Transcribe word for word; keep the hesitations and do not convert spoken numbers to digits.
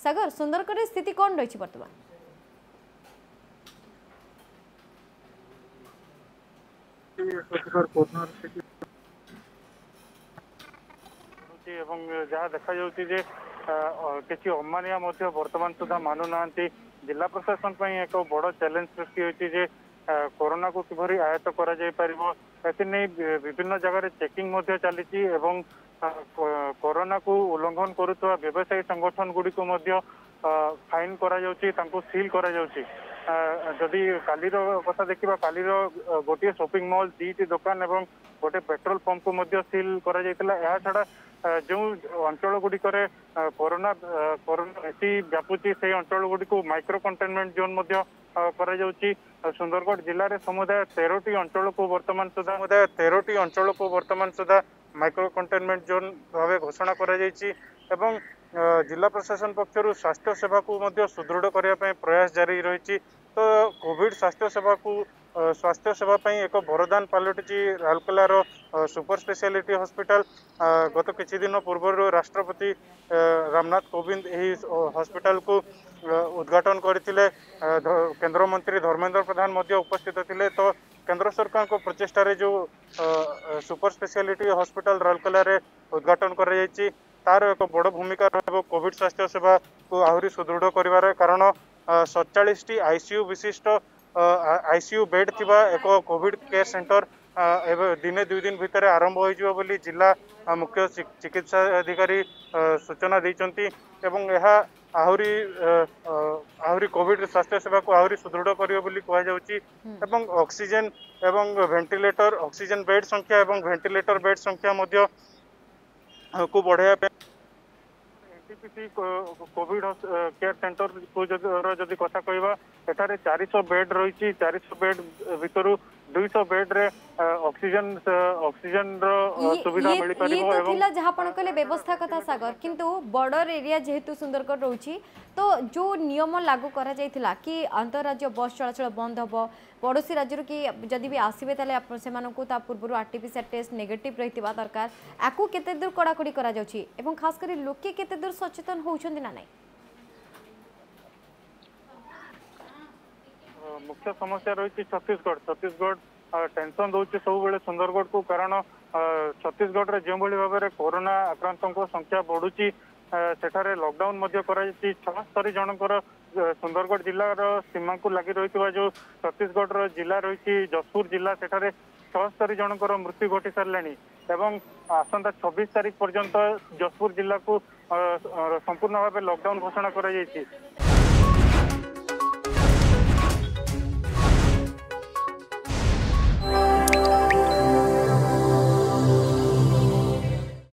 सागर सुंदरगढ़ स्थिति कौन रही बर्तमान जहाँ देखा कि अमानिया बर्तमान सुधा मानु ना जिला प्रशासन एक बड़ चैलेंज सृष्टि होती कोरोना को किभरी आयत्त करा जाय परिबो एथिनै विभिन्न जगह चेकिंग चली कोरोना को उल्लंघन करुवा व्यवसायी संगठन गुड़ी को फाइन करा जाउची तांको सील करा जाउची जदि कालीर कथा देखा कालीर गोटे शॉपिंग मॉल दीटी दुकान एवं गोटे पेट्रोल पंप को सील करा जायतिला या छड़ा जो अंचल गुड़िक कोरोना कोरोना बेसी व्यापुची से अंचल गुड़ी को माइक्रो कंटेनमेंट जोन करा जाउची सुंदरगढ़ जिले में समुदाय तेरह अंचल को वर्तमान सुधा समुदाय तेरह अंचल को वर्तमान सुधा माइक्रो कंटेनमेंट जोन भाव घोषणा करा जायछि एवं जिला प्रशासन पक्षर स्वास्थ्य सेवा को सुदृढ़ करने प्रयास जारी रही तो कोविड स्वास्थ्य सेवा को स्वास्थ्य सेवा एक वरदान पलटि राउरकेलार सुपर स्पेशलिटी हॉस्पिटल गत किछि दिन पूर्व राष्ट्रपति रामनाथ कोविंद यही हॉस्पिटल को उद्घाटन करथिले केंद्र मंत्री धर्मेंद्र प्रधान उपस्थित थिले तो केंद्र सरकार को प्रचेष्टा जो सुपर स्पेशलिटी हॉस्पिटल राउरकेला उद्घाटन कर तार एक बड़ भूमिका रहा कोविड स्वास्थ्य सेवा को आहरी सुदृढ़ कर कारण सैंतालीस टी आईसीयू विशिष्ट आईसीयू बेड थिबा एक कोविड केयर सेंटर दिने दुई दिन भितर आरंभ हो बोली जिला मुख्य चिकित्सा अधिकारी सूचना देइचंती एवं यह आहरी आहरी कोविड स्वास्थ्य सेवा को आहरी सुदृढ़ करियो बोली कहा जाउची एवं ऑक्सीजन एवं वेंटिलेटर ऑक्सीजन बेड संख्या एवं वेंटिलेटर बेड संख्या मध्य को बढ़ाया एनटीपीसी कोविड केयर सेंटर को जदि कथा कहबा एठारे चार सौ बेड रही चार सौ बेड भितर दो सौ बेड रे ऑक्सीजन ऑक्सीजन रो सुविधा मिल परिबो एवं थिला जहां आपण कहले व्यवस्था कथा सागर किंतु बॉर्डर एरिया जेहेतु सुंदरगढ़ रहउची तो जो नियम लागू करा जायथिला कि अंतरराज्य बस चलाचल बंद हबो पड़ोसी राज्य कि जदि भी आसबे ताले से पूर्व आरटीपीसीआर टेस्ट नेगेटिव रही दरकार आपको केते दूर कड़ाकड़ी करा जाउची एवं खास करी लोके केते दूर सचेतन होउछन ना नहीं मुख्य समस्या रही छत्तीसगढ़ छत्तीसगढ़ टेंशन दौर सब बेले सुंदरगढ़ को कारण छत्तीसगढ़ रे जो भाव में कोरोना आक्रांतों संख्या बढ़ुची सेठारे लॉकडाउन छस्तरी जनकर सुंदरगढ़ जिलार सीमा को लगी रही जो छत्तीसगढ़ जिला रही जसपुर जिला सेठारे छस्तरी जनकर मृत्यु घटी सारे एवं आसंता छब्बीस तारीख पर्यंत जसपुर जिला को संपूर्ण भाव लॉकडाउन घोषणा कर